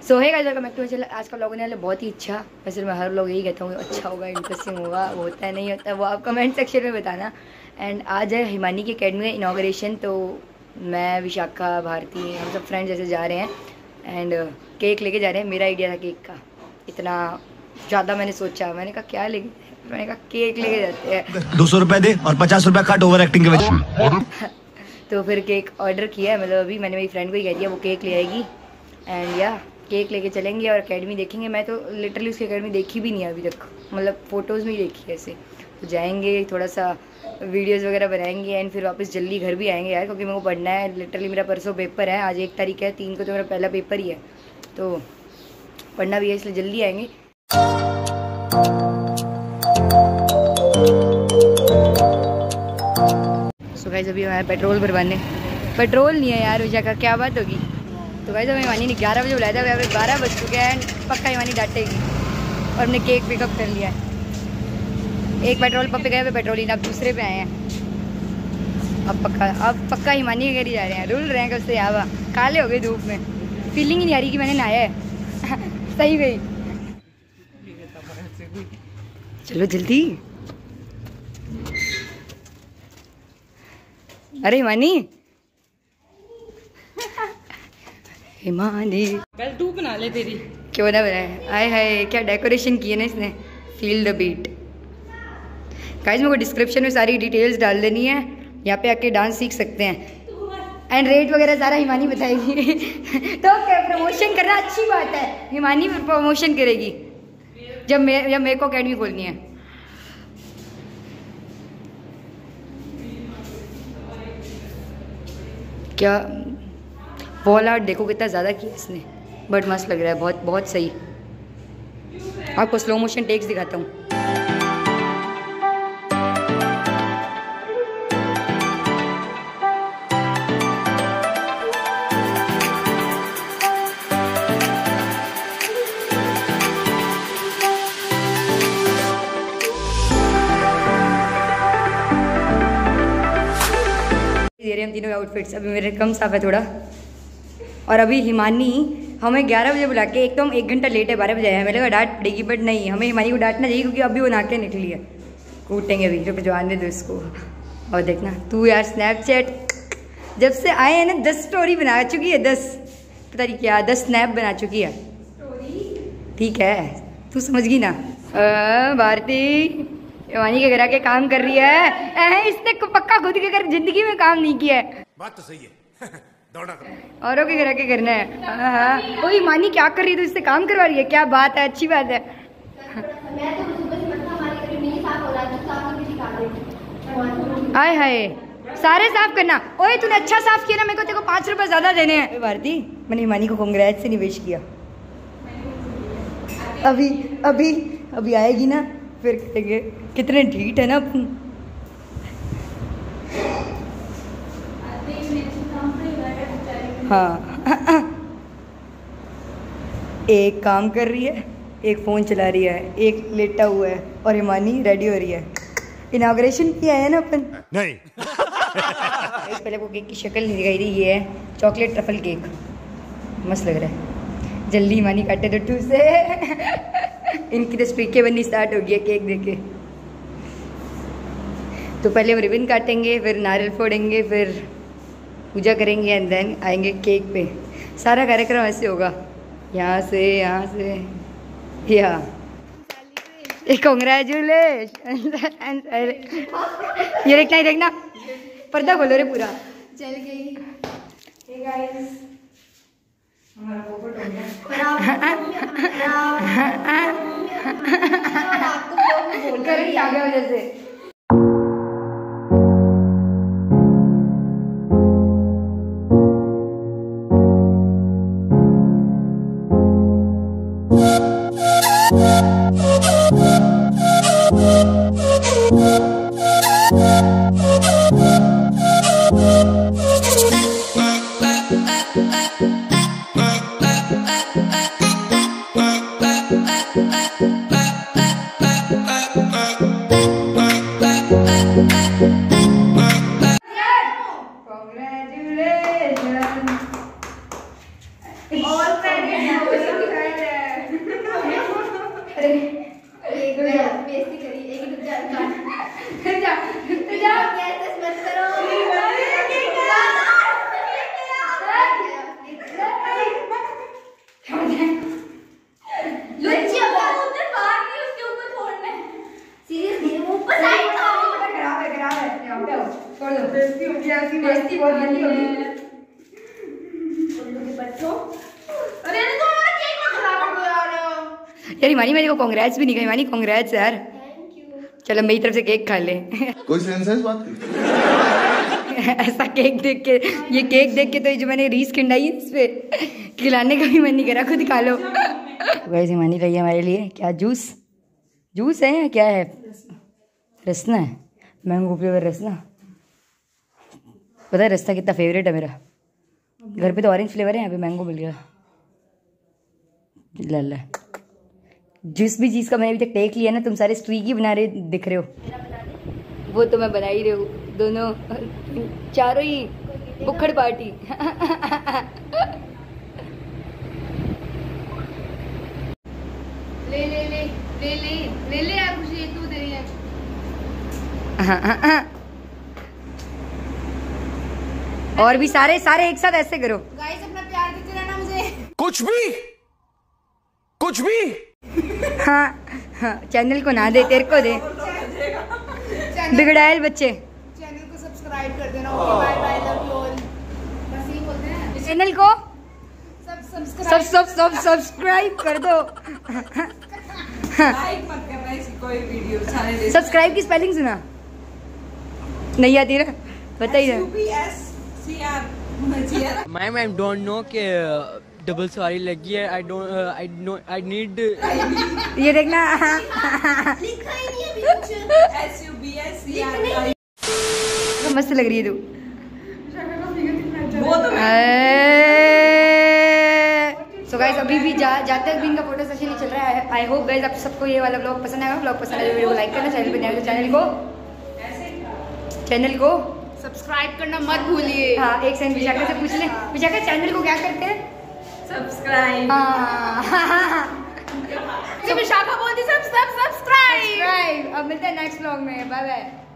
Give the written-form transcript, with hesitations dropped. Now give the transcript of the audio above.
सो है guys, welcome back to my channel. आज का व्लॉग होने वाला बहुत ही अच्छा। वैसे मैं हर व्लॉग यही कहता हूँ अच्छा होगा, इंटरेस्टिंग होगा। वो होता है नहीं होता है वो आप कमेंट सेक्शन में बताना। एंड आज है हिमानी की अकेडमी में इनाग्रेशन, तो मैं विशाखा भारती हम सब फ्रेंड्स जैसे जा रहे हैं एंड केक लेके जा रहे हैं। मेरा आइडिया था केक का, इतना ज़्यादा मैंने सोचा, मैंने कहा क्या लेके, मैंने कहा केक लेके जाते हैं। 200 रुपए दे और 50 रुपए काट ओवर एक्टिंग के वजह। तो फिर केक ऑर्डर किया है, मतलब अभी मैंने मेरी फ्रेंड को ही कह दिया, वो केक ले आएगी एंड या केक लेके चलेंगे और एकेडमी देखेंगे। मैं तो लिटरली उसकी एकेडमी देखी भी नहीं है अभी तक, मतलब फ़ोटोज़ में ही देखी है ऐसे। तो जाएंगे, थोड़ा सा वीडियोस वगैरह बनाएंगे एंड फिर वापस जल्दी घर भी आएंगे यार, क्योंकि मेरे को पढ़ना है। लिटरली मेरा परसों पेपर है, आज 1 तारीख है, 3 को तो मेरा पहला पेपर ही है, तो पढ़ना भी है, इसलिए जल्दी आएंगे। सो गाइस अभी हमारा पेट्रोल भरवाने, पेट्रोल नहीं है यार विजय का, क्या बात होगी। तो गाइस हमें हिमानी ने 11 बजे बुलाया था, अभी 12 बज चुके हैं एंड पक्का हिमानी डांटेगी। और हमने केक पिकअप कर लिया है। एक पेट्रोल पंप पे गए, पेट्रोल ही अब दूसरे पे आए हैं। अब पक्का हिमानी के घर ही जा रहे हैं, रुल रहे हैं कब से। आवा काले हो गए धूप में, फीलिंग ही नहीं आ रही कि मैंने नहाया है। सही गई, चलो जल्दी। अरे हिमानी, हिमानी कल तू बना ले तेरी, क्यों ना बनाए। आए हाय क्या डेकोरेशन की है ना इसने, फील द बीट। गाइस मेरे को डिस्क्रिप्शन में सारी डिटेल्स डाल देनी है, यहाँ पे आके डांस सीख सकते हैं एंड रेट वगैरह सारा हिमानी बताएगी। तो क्या प्रमोशन करना अच्छी बात है, हिमानी प्रमोशन करेगी जब मेरे को अकेडमी खोलनी है। क्या वॉल आर्ट देखो कितना ज़्यादा किया इसने, बट मस्त लग रहा है, बहुत बहुत सही। आपको स्लो मोशन टेक्स दिखाता हूँ। हम तीनों आउटफिट्स, अभी मेरे कम साफ है थोड़ा। और अभी हिमानी हमें 11 बजे बुला के, एक तो हम 1 घंटा लेट है, 12 बजे आए हैं। मेरे को डांट पड़ेगी, बट नहीं, हमें हिमानी को डांटना चाहिए क्योंकि अभी वो ना के निकली है। कूटेंगे अभी, रुक जवान दे दो इसको। और देखना तू यार, स्नैपचैट जब से आए हैं ना 10 स्टोरी बना चुकी है, 10 पता नहीं क्या, 10 स्नैप बना चुकी है। ठीक है तू समझ गई ना। भारती हिमानी के घर आके काम कर रही है। इसने पक्का खुद के घर जिंदगी में काम नहीं किया है। बात तो सही है। दौड़ा औरों के घर आके करना है। हाँ वो हिमानी क्या कर रही है, तो इससे काम करवा रही है, क्या बात है, अच्छी बात है। हाय हाय सारे साफ करना। ओए तूने अच्छा साफ किया ना, मेरे को तेरे को 5 रुपए ज्यादा देने हैं। भारती मैंने हिमानी को कांग्रेस से निवेश किया। अभी अभी अभी आएगी ना, फिर कहेंगे कितने ढीठ है ना अपन। हाँ एक काम कर रही है, एक फ़ोन चला रही है, एक लेटा हुआ है और हिमानी रेडी हो रही है। इनाग्रेशन किया है ना अपन। नहीं। पहले वो केक की शक्ल नहीं दिखाई दी, ये है चॉकलेट ट्रफल केक, मस्त लग रहा है। जल्दी हिमानी काटे तो टू से। इनकी तो स्पीकें बननी स्टार्ट हो गई है केक देके। तो पहले हम रिबन काटेंगे, फिर नारियल फोड़ेंगे, फिर पूजा करेंगे एंड देन आएंगे केक पे। सारा कार्यक्रम ऐसे होगा, यहाँ से यहाँ। कांग्रेचुलेशन। ये देखना, ये देखना, पर्दा खोलो रे पूरा। चल गई। Hey guys, हमारा पोपट हो गया। करंट आ गया वजह से। जल्दी होगी। अरे तो हमारा केक मत खराब हो यार। यार हिमानी मेरे को कांग्रेट्स भी नहीं कही। हिमानी कांग्रेट्स यार। चलो मेरी तरफ से केक खा ले। कोई सेंस है इस बात की? ऐसा केक देख के, ये केक देख के तो जो मैंने रीस खिंडाई है इस पे खिलाने का भी मन नहीं करा, खुद खा लो। वैसे हिमानी लाई है हमारे लिए क्या जूस है या क्या है? रसना है, मैंगो फ्लेवर रसना। पता है रसना कितना फेवरेट है मेरा। घर पे तो ऑरेंज फ्लेवर है, यहाँ पे मैंगो मिल गया। ला जिस भी चीज़ का मैंने अभी तक टेक लिया ना, तुम सारे स्ट्रीक ही बना रहे दिख रहे हो। वो तो मैं बना ही रही हूँ, दोनों चारों ही बुखड़ पार्टी। ले ले ले ले ले ले ले यार, मुझे ये तू दे रही है। और भी सारे एक साथ ऐसे करो। गाइस अपना प्यार देते रहना मुझे। कुछ भी हाँ चैनल को ना दे, तेरे को दे बिगड़ायल बच्चे। चैनल को सब्सक्राइब कर देना। Okay bye bye, love you all. बस यही बोलते हैं, चैनल को सब सब्सक्राइब सब्सक्राइब कर दो। लाइक मत करना इसकी कोई वीडियो सारे दे। सब्सक्राइब की स्पेलिंग सुना नहीं आती ना, बताइए। SUBSCR मजिया। मैम आई डोंट नो कि डबल सवारी लगी है। आई नीड ये देखना। लिखा ही नहीं अभी कुछ। SUBSCR तो मस्त लग रही है तू। वो तो सो गाइस अभी भी जाते भी इनका फोटो सेशन ही चल रहा है। आई होप गाइस आप सबको ये वाला ब्लॉग पसंद आएगा। ब्लॉग पसंद आए वीडियो को लाइक करना, चैनल पे नए हो तो चैनल को सब्सक्राइब करना मत भूलिए। हाँ एक सेकंड विशाखा से पूछ ले। विशाखा चैनल को क्या करते हैं? सब्सक्राइब। हाँ विशाखा बोलती सब सब्सक्राइब। अब मिलते हैं नेक्स्ट ब्लॉग में। Bye bye.